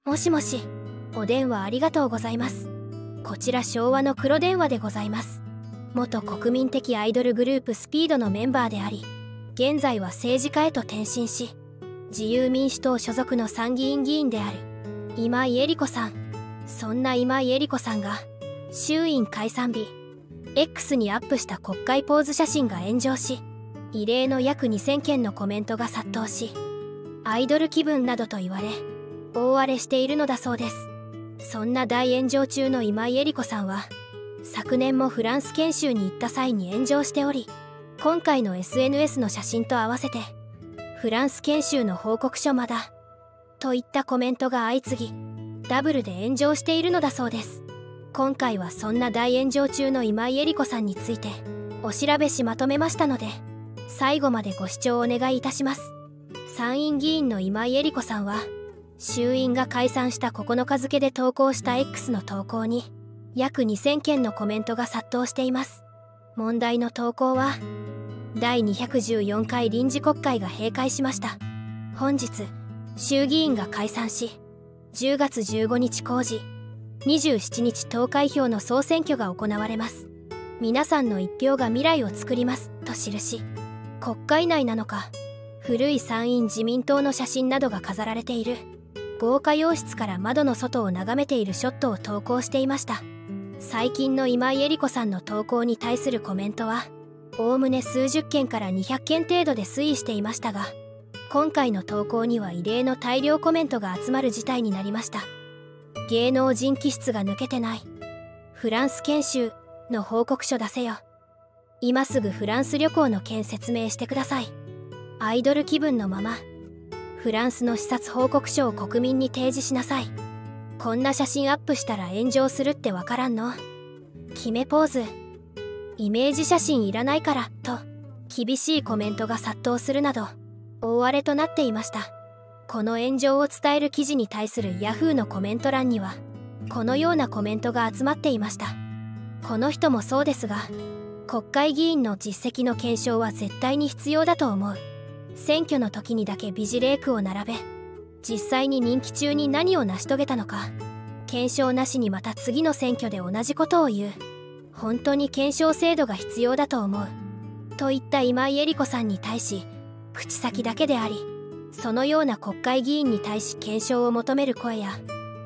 もしもし、お電話ありがとうございます。こちら昭和の黒電話でございます。元国民的アイドルグループスピードのメンバーであり、現在は政治家へと転身し、自由民主党所属の参議院議員である今井絵理子さん。そんな今井絵理子さんが衆院解散日 X にアップした国会ポーズ写真が炎上し、異例の約2000件のコメントが殺到し、アイドル気分などと言われ大荒れしているのだそうです。そんな大炎上中の今井絵理子さんは昨年もフランス研修に行った際に炎上しており、今回の SNS の写真と合わせてフランス研修の報告書まだといったコメントが相次ぎ、ダブルで炎上しているのだそうです。今回はそんな大炎上中の今井絵理子さんについてお調べしまとめましたので、最後までご視聴お願いいたします。参院議員の今井絵理子さんは衆院が解散した9日付で投稿した X の投稿に約2000件のコメントが殺到しています。問題の投稿は第214回臨時国会が閉会しました。本日衆議院が解散し、10月15日公示、27日投開票の総選挙が行われます。皆さんの一票が未来を作りますと記し、国会内なのか古い参院自民党の写真などが飾られている豪華洋室から窓の外を眺めているショットを投稿していました。最近の今井絵理子さんの投稿に対するコメントはおおむね数十件から200件程度で推移していましたが、今回の投稿には異例の大量コメントが集まる事態になりました。芸能人気質が抜けてない、フランス研修の報告書出せよ、今すぐフランス旅行の件説明してください、アイドル気分のままフランスの視察報告書を国民に提示しなさい、こんな写真アップしたら炎上するってわからんの、決めポーズ、イメージ写真いらないからと厳しいコメントが殺到するなど大荒れとなっていました。この炎上を伝える記事に対する Yahoo のコメント欄にはこのようなコメントが集まっていました。この人もそうですが、国会議員の実績の検証は絶対に必要だと思う。選挙の時にだけ美辞麗句を並べ、実際に任期中に何を成し遂げたのか検証なしにまた次の選挙で同じことを言う。本当に検証制度が必要だと思うといった今井絵理子さんに対し、口先だけであり、そのような国会議員に対し検証を求める声や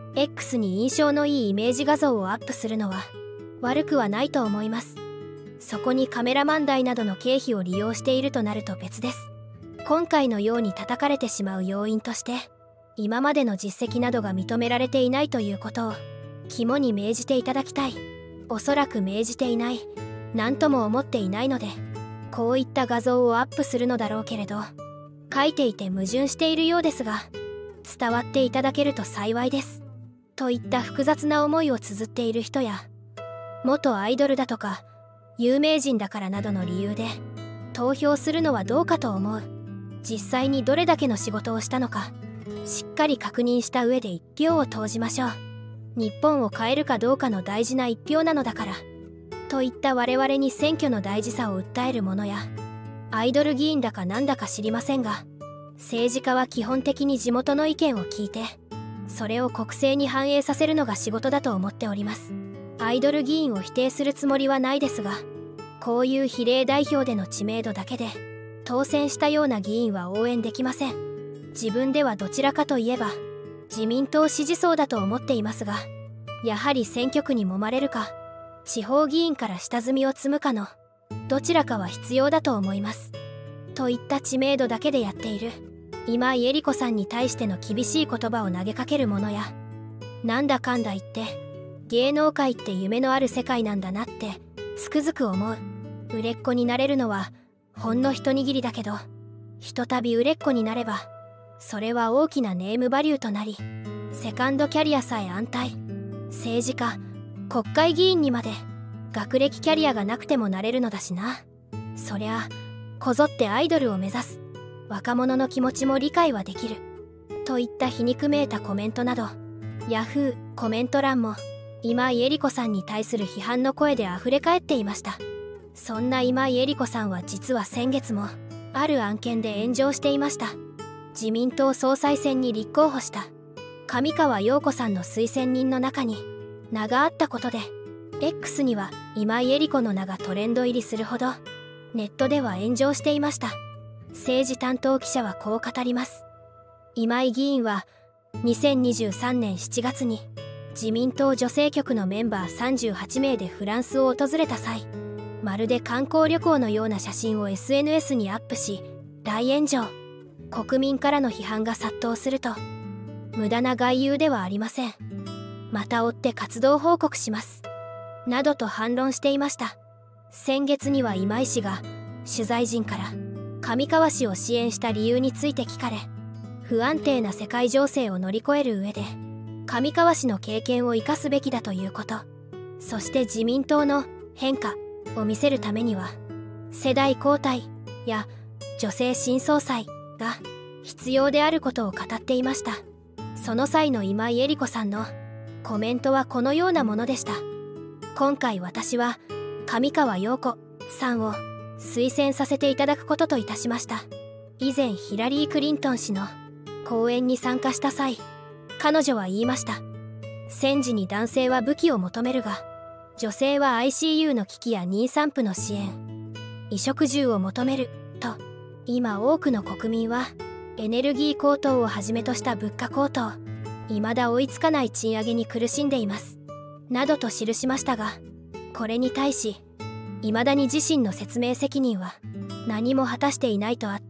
X に印象のいいイメージ画像をアップするのは悪くはないと思います。そこにカメラマン代などの経費を利用しているとなると別です。今回のように叩かれてしまう要因として、今までの実績などが認められていないということを肝に銘じていただきたい。おそらく銘じていない、何とも思っていないので、こういった画像をアップするのだろうけれど、書いていて矛盾しているようですが、伝わっていただけると幸いです。といった複雑な思いを綴っている人や、元アイドルだとか、有名人だからなどの理由で、投票するのはどうかと思う。実際にどれだけの仕事をしたのか、しっかり確認した上で一票を投じましょう。日本を変えるかどうかの大事な一票なのだから。といった我々に選挙の大事さを訴えるものや、アイドル議員だかなんだか知りませんが、政治家は基本的に地元の意見を聞いて、それを国政に反映させるのが仕事だと思っております。アイドル議員を否定するつもりはないですが、こういう比例代表での知名度だけで当選したような議員は応援できません。自分ではどちらかといえば自民党支持層だと思っていますが、やはり選挙区に揉まれるか地方議員から下積みを積むかのどちらかは必要だと思います。といった知名度だけでやっている今井絵理子さんに対しての厳しい言葉を投げかけるものや、なんだかんだ言って芸能界って夢のある世界なんだなってつくづく思う。売れっ子になれるのはほんの一握りだけど、ひとたび売れっ子になればそれは大きなネームバリューとなり、セカンドキャリアさえ安泰、政治家、国会議員にまで学歴キャリアがなくてもなれるのだしな。そりゃこぞってアイドルを目指す若者の気持ちも理解はできる。といった皮肉めいたコメントなど、Yahooコメント欄も今井絵理子さんに対する批判の声であふれ返っていました。そんな今井絵理子さんは実は先月もある案件で炎上していました。自民党総裁選に立候補した上川陽子さんの推薦人の中に名があったことで X には今井絵理子の名がトレンド入りするほどネットでは炎上していました。政治担当記者はこう語ります。今井議員は2023年7月に自民党女性局のメンバー38名でフランスを訪れた際、まるで観光旅行のような写真を SNS にアップし大炎上。国民からの批判が殺到すると、無駄な外遊ではありません、また追って活動報告しますなどと反論していました。先月には今井氏が取材陣から上川氏を支援した理由について聞かれ、不安定な世界情勢を乗り越える上で上川氏の経験を生かすべきだということ、そして自民党の変化を見せるためには世代交代や女性新総裁が必要であることを語っていました。その際の今井絵理子さんのコメントはこのようなものでした。今回私は上川陽子さんを推薦させていただくことといたしました。以前ヒラリー・クリントン氏の講演に参加した際、彼女は言いました。戦時に男性は武器を求めるが、女性は ICU の危機や妊産婦の支援、衣食住を求めると。今多くの国民はエネルギー高騰をはじめとした物価高騰、未だ追いつかない賃上げに苦しんでいますなどと記しましたが、これに対し未だに自身の説明責任は何も果たしていないとあって、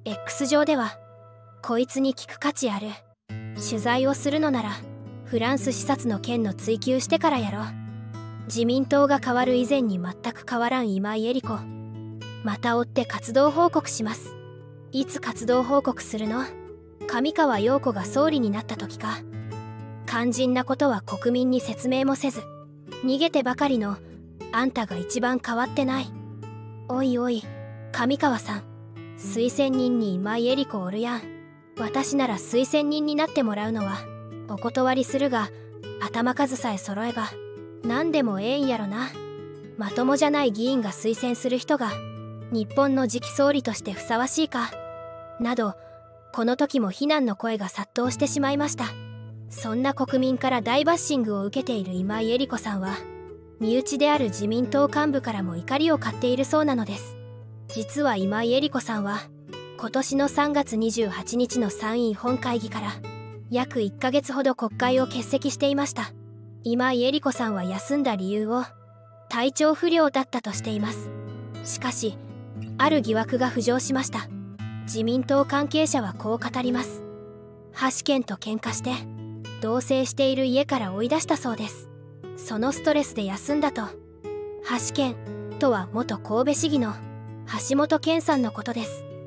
X 上ではこいつに聞く価値ある、取材をするのならフランス視察の件の追及してからやろ、自民党が変わる以前に全く変わらん今井絵理子、また追って活動報告します。いつ活動報告するの？上川陽子が総理になった時か。肝心なことは国民に説明もせず逃げてばかりのあんたが一番変わってない。おいおい上川さん、推薦人に今井絵理子おるやん。私なら推薦人になってもらうのはお断りするが、頭数さえ揃えば何でもええんやろな。まともじゃない議員が推薦する人が日本の次期総理としてふさわしいかなど、この時も非難の声が殺到してしまいました。そんな国民から大バッシングを受けている今井絵理子さんは、身内である自民党幹部からも怒りを買っているそうなのです。実は今井絵理子さんは今年の3月28日の参院本会議から約1ヶ月ほど国会を欠席していました。今井絵理子さんは休んだ理由を体調不良だったとしています。しかしある疑惑が浮上しました。自民党関係者はこう語ります。橋健と喧嘩して同棲している家から追い出したそうです。そのストレスで休んだと。橋健とは元神戸市議の橋本健さんのことです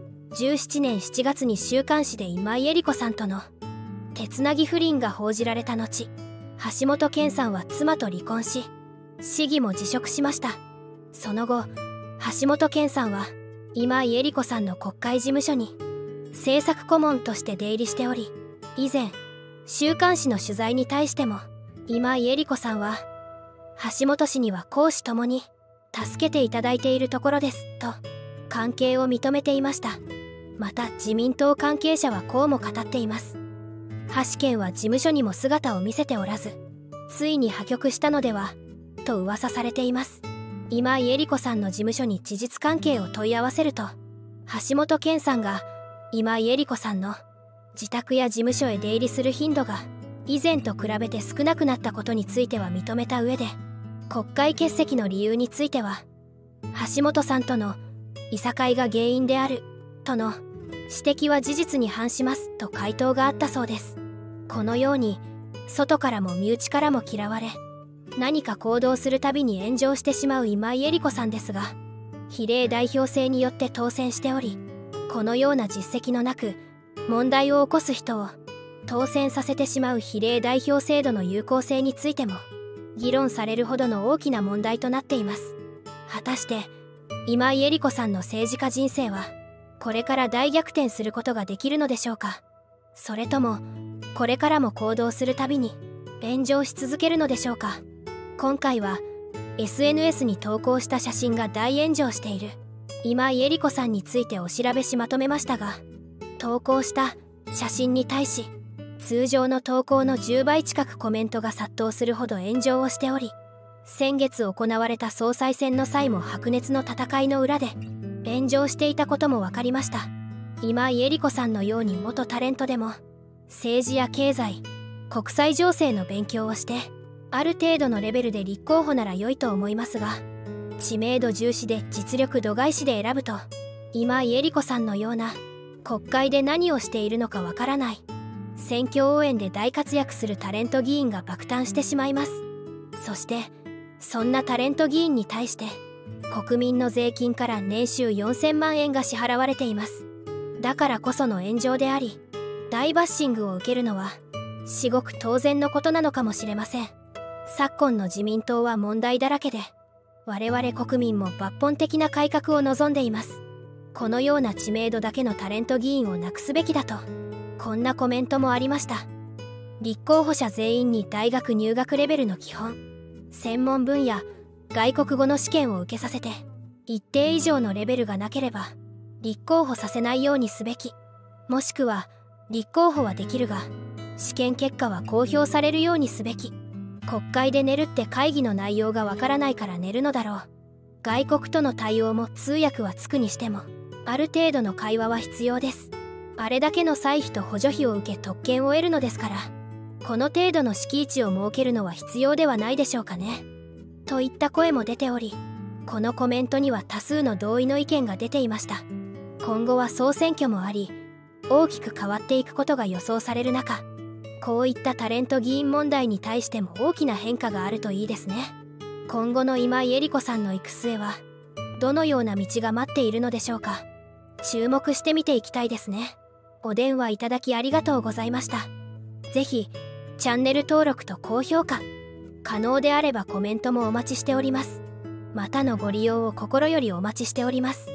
。17年7月に週刊誌で今井絵理子さんとの手つなぎ不倫が報じられた後、橋本健さんは妻と離婚し市議も辞職しました。その後橋本健さんは今井絵理子さんの国会事務所に政策顧問として出入りしており、以前週刊誌の取材に対しても今井絵理子さんは橋本氏には公私ともに助けていただいているところですと関係を認めていました。また自民党関係者はこうも語っています。橋健は事務所にも姿を見せておらず、ついに破局したのではと噂されています。今井絵理子さんの事務所に事実関係を問い合わせると、橋本健さんが今井絵理子さんの自宅や事務所へ出入りする頻度が以前と比べて少なくなったことについては認めた上で、国会欠席の理由については橋本さんとのいさかいが原因であるとの指摘は事実に反しますと回答があったそうです。このように外からも身内からも嫌われ、何か行動するたびに炎上してしまう今井絵理子さんですが、比例代表制によって当選しており、このような実績のなく問題を起こす人を当選させてしまう比例代表制度の有効性についても議論されるほどの大きな問題となっています。果たして今井絵理子さんの政治家人生はこれから大逆転することができるのでしょうか。それともこれからも行動するたびに炎上し続けるのでしょうか。今回は SNS に投稿した写真が大炎上している今井絵理子さんについてお調べしまとめましたが、投稿した写真に対し通常の投稿の10倍近くコメントが殺到するほど炎上をしており、先月行われた総裁選の際も白熱の戦いの裏で炎上していたことも分かりました。今井絵理子さんのように元タレントでも政治や経済、国際情勢の勉強をしてある程度のレベルで立候補なら良いと思いますが、知名度重視で実力度外視で選ぶと今井絵理子さんのような国会で何をしているのかわからない、選挙応援で大活躍するタレント議員が爆誕してしまいます。そしてそんなタレント議員に対して国民の税金から年収4000万円が支払われています。だからこその炎上であり、大バッシングを受けるのは至極当然のことなのかもしれません。昨今の自民党は問題だらけで、我々国民も抜本的な改革を望んでいます。このような知名度だけのタレント議員をなくすべきだと、こんなコメントもありました。立候補者全員に大学入学レベルの基本、専門分野、外国語の試験を受けさせて、一定以上のレベルがなければ立候補させないようにすべき。もしくは立候補はできるが試験結果は公表されるようにすべき。国会で寝るって会議の内容がわからないから寝るのだろう。外国との対応も通訳はつくにしてもある程度の会話は必要です。あれだけの歳費と補助費を受け特権を得るのですから、この程度の敷地を設けるのは必要ではないでしょうかね。といった声も出ており、このコメントには多数の同意の意見が出ていました。今後は総選挙もあり、大きく変わっていくことが予想される中、こういったタレント議員問題に対しても大きな変化があるといいですね。今後の今井絵理子さんの行く末はどのような道が待っているのでしょうか。注目して見ていきたいですね。お電話いただきありがとうございました。ぜひチャンネル登録と高評価、可能であればコメントもお待ちしております。またのご利用を心よりお待ちしております。